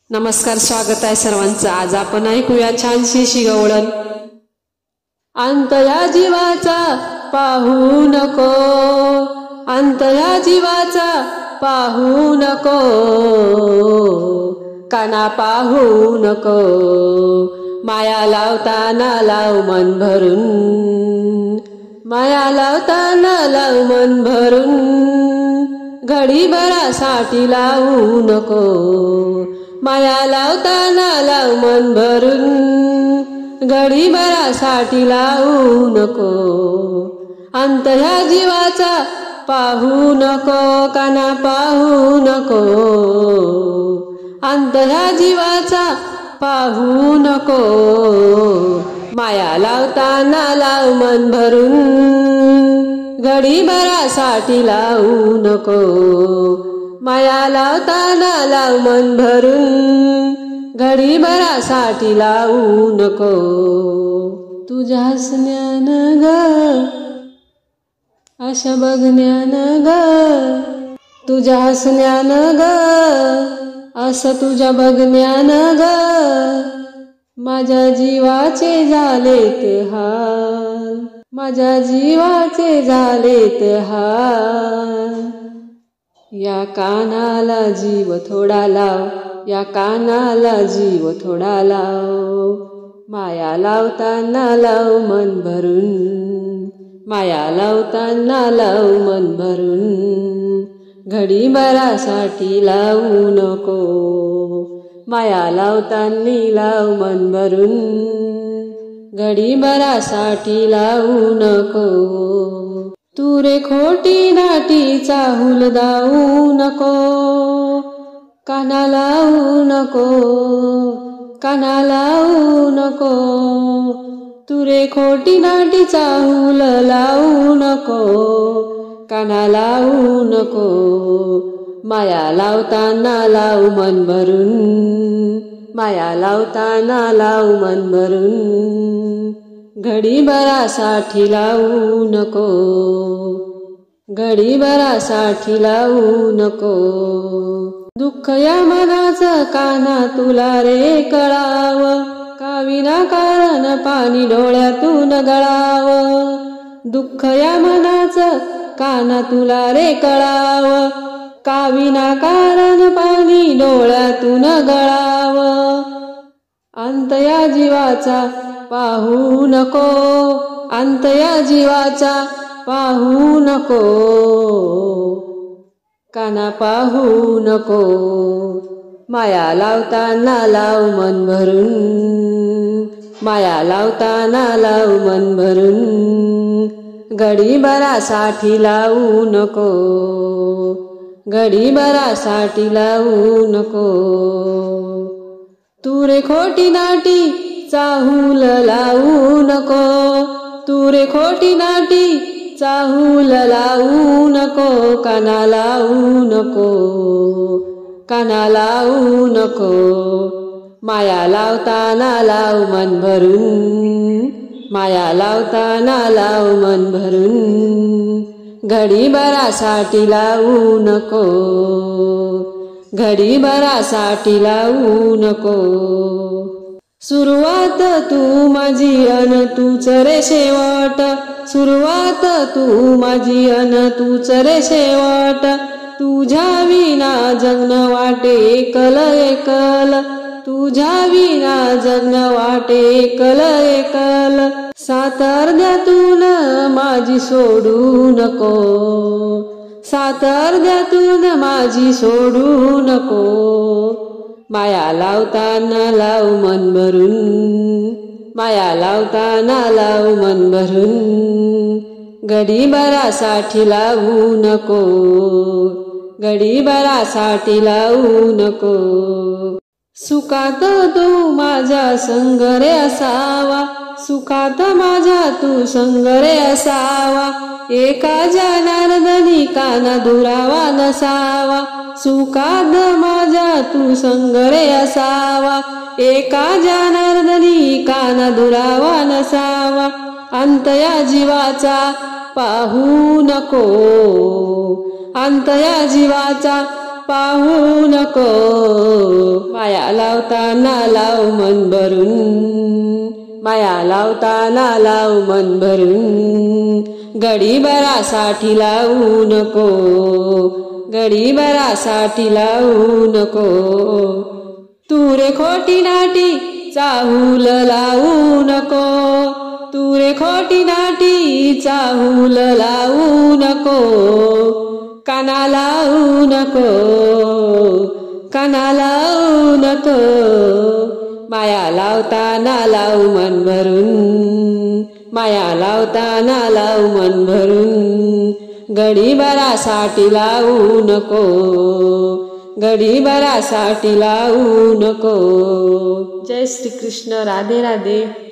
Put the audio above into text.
नमस्कार, स्वागत आहे सर्वांचं। आज आपण ऐकूया छानशी शिगवळण। अंत या जीवाचा पाहू नको, अंत या जीवाचा पाहू नको, काना पाहू नको, माया लावताना लाव मन भरून, माया लावताना लाव मन भरून, घडीभरासाठी लावू नको, माया लावताना लाव मन भरून, घडीभरासाठी लावू नको, अंत ह्या जीवाचा पाहू नको, काना पाहू नको, अंत ह्या जीवाचा पाहू नको, माया लावताना लाव मन भरून, घडीभरासाठी लावू नको, माया लावताना लाव मन भरून, घडीभरासाठी लावू नको। तुझ्या हसण्यानं ग, आशा बघण्यानं ग, तुझ्या हसण्यानं ग, असं तुझ्या बघण्यानं ग, माझ्या जीवाचे झालेत हाल, माझ्या जीवाचे झालेत हाल। या कानाला जीव थोडा लाव, या कानाला जीव थोडा लाव, माया लावताना लाव मन भरून, माया लावताना लाव मन भरून, घडीभरासाठी लावू नको, माया लावताना लाव मन भरून, घडीभरासाठी लावू नको। तू रे खोटी नाटी चाहूल दावू नको, काना लावू नको, काना लावू नको, तू रे खोटी नाटी चाहूल लावू नको, काना लावू नको, माया लावताना लाव मन भरून, माया लावताना लाव मन भरून, घडीभरासाठी लावू नको, घडीभरासाठी लावू नको। दुःख या मनाचं काना तुला रे कळाव, का विनाकारण पाणी डोळ्यातून गळाव, दुःख या मनाचं काना तुला रे कळाव, का विनाकारण पाणी डोळ्यातून गळाव, अंत या जीवाचा पाहू नको, अंत या जीवाचा पाहू नको, काना पाहू नको, माया लावताना लाव मन भरून, माया लावताना लाव मन भरून, घडीभरासाठी लावू नको, घडीभरासाठी लावू नको। तू रे खोटी नाटी चाहूल लावू नको, तू रे खोटी नाटी चाहूल लावू नको, काना लावू नको, काना लावू नको, माया लावताना लाव मन भरून, माया लावताना लाव मन भरून, घडीभरासाठी लावू नको, घडीभरासाठी लावू नको। सुरुवात तू माझी अन तूच रे शेवट, सुरुवात तू माझी अन तूच रे शेवट, तुझ्या विना जगणं वाटे एकल एकल, तुझ्या विना जगणं वाटे एकल एकल, सात अर्ध्यातून माझी सोडू नको, सात अर्ध्यातून माझी सोडू नको, माया लावताना लाव मन भरून, माया लावताना लाव मन भरून, घडीभरासाठी लावू नको, घडीभरासाठी लावू नको। सुखात तू माझा संग रे असावा, सुखात माझा तू संग रे असावा, एका जनार्दनी काना दुरावा नसावा, सुखात माझा तू संग रे असावा, एका जनार्दनी काना दुरावा नसावा, अंत या जीवाचा पाहू नको, अंत या जीवाचा पाहू नको. माया लावताना लाव मन भरून, माया लावताना लाव मन भरून. गडीभरासाठी लावू नको, गडीभरासाठी लावू नको. तू रे खोटी नाटी चाहूल लावू नको, तू रे खोटी नाटी चाहूल लावू नको. काना लावू नको, काना लावू नको. माया लावताना लाव मन भरून, माया लावताना लाव मन भरून. गडीभरासाठी लावू नको, गडीभरासाठी लावू नको. जय श्री कृष्ण. राधे राधे.